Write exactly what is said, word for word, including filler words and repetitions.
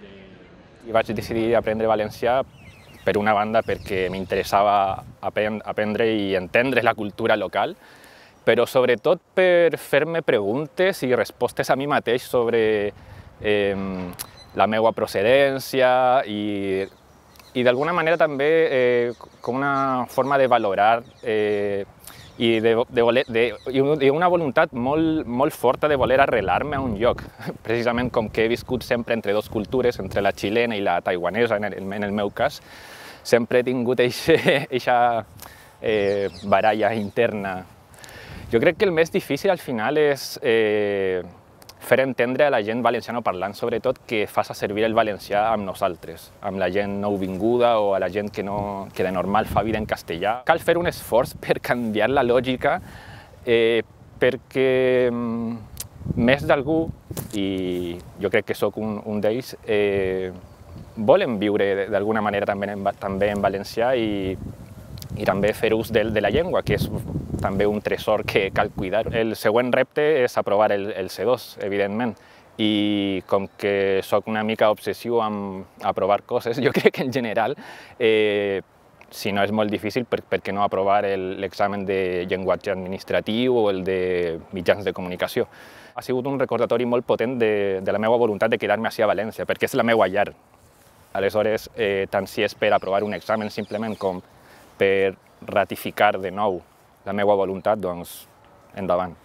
I vaig decidir aprendre valencià, per una banda perquè m'interessava aprendre i entendre la cultura local, però sobretot per fer-me preguntes i respostes a mi mateix sobre eh, la meva procedència i, i d'alguna manera també eh, com una forma de valorar eh, i, de, de voler, de, i una voluntat molt, molt forta de voler arrelar-me a un lloc. Precisament com que he viscut sempre entre dues cultures, entre la xilena i la taiwanesa, en el, en el meu cas, sempre he tingut aquesta eh, baralla interna. Jo crec que el més difícil al final és eh, fer entendre a la gent valencianoparlant, sobretot, que faça servir el valencià amb nosaltres, amb la gent nouvinguda o a la gent que, no, que de normal fa vida en castellà. Cal fer un esforç per canviar la lògica eh, perquè mm, més d'algú, i jo crec que sóc un, un d'ells, eh, volen viure d'alguna manera també en, també en valencià i, i també fer ús de, de la llengua, que és també un tresor que cal cuidar. El següent repte és aprovar el, el C dos, evidentment, i com que sóc una mica obsessiu amb aprovar coses, jo crec que en general, eh, si no és molt difícil, per, per què no aprovar l'examen de llenguatge administratiu o el de mitjans de comunicació. Ha sigut un recordatori molt potent de, de la meva voluntat de quedar-me ací a València, perquè és la meva llar. Aleshores, eh, tant si és per aprovar un examen simplement com per ratificar de nou la meva voluntat, doncs endavant.